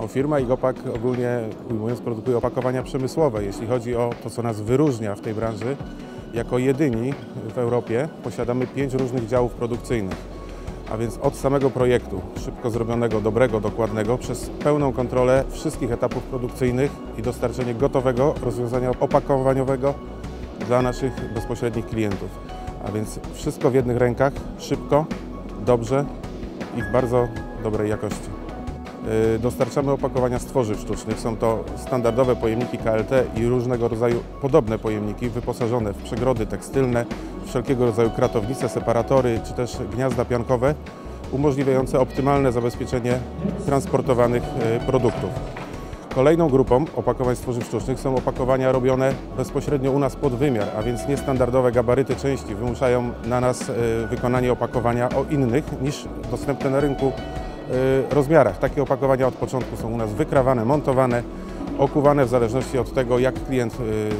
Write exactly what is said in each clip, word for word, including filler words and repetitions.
No, firma Igopak ogólnie ujmując produkuje opakowania przemysłowe. Jeśli chodzi o to, co nas wyróżnia w tej branży, jako jedyni w Europie posiadamy pięć różnych działów produkcyjnych. A więc od samego projektu, szybko zrobionego, dobrego, dokładnego, przez pełną kontrolę wszystkich etapów produkcyjnych i dostarczenie gotowego rozwiązania opakowaniowego dla naszych bezpośrednich klientów. A więc wszystko w jednych rękach, szybko, dobrze i w bardzo dobrej jakości. Dostarczamy opakowania z tworzyw sztucznych. Są to standardowe pojemniki K L T i różnego rodzaju podobne pojemniki wyposażone w przegrody tekstylne, wszelkiego rodzaju kratownice, separatory czy też gniazda piankowe umożliwiające optymalne zabezpieczenie transportowanych produktów. Kolejną grupą opakowań z tworzyw sztucznych są opakowania robione bezpośrednio u nas pod wymiar, a więc niestandardowe gabaryty części wymuszają na nas wykonanie opakowania o innych niż dostępne na rynku rozmiarach. Takie opakowania od początku są u nas wykrawane, montowane, okuwane w zależności od tego, jak klient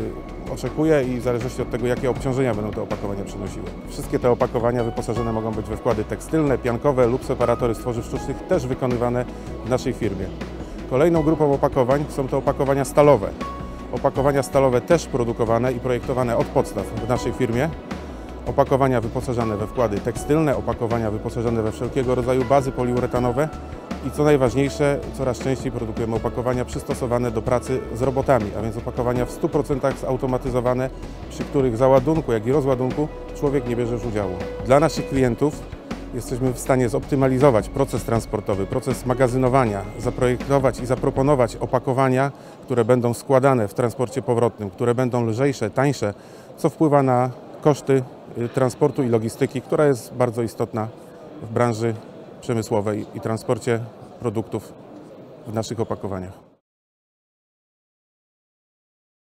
oczekuje i w zależności od tego, jakie obciążenia będą te opakowania przynosiły. Wszystkie te opakowania wyposażone mogą być we wkłady tekstylne, piankowe lub separatory z tworzyw sztucznych, też wykonywane w naszej firmie. Kolejną grupą opakowań są to opakowania stalowe. Opakowania stalowe też produkowane i projektowane od podstaw w naszej firmie. Opakowania wyposażone we wkłady tekstylne, opakowania wyposażone we wszelkiego rodzaju bazy poliuretanowe i co najważniejsze, coraz częściej produkujemy opakowania przystosowane do pracy z robotami, a więc opakowania w stu procentach zautomatyzowane, przy których załadunku, jak i rozładunku człowiek nie bierze już udziału. Dla naszych klientów jesteśmy w stanie zoptymalizować proces transportowy, proces magazynowania, zaprojektować i zaproponować opakowania, które będą składane w transporcie powrotnym, które będą lżejsze, tańsze, co wpływa na koszty transportu i logistyki, która jest bardzo istotna w branży przemysłowej i transporcie produktów w naszych opakowaniach.